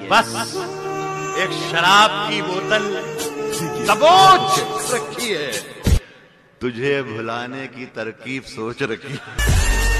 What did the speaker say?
बस एक शराब की बोतल दबोच रखी है, तुझे भुलाने की तरकीब सोच रखी है।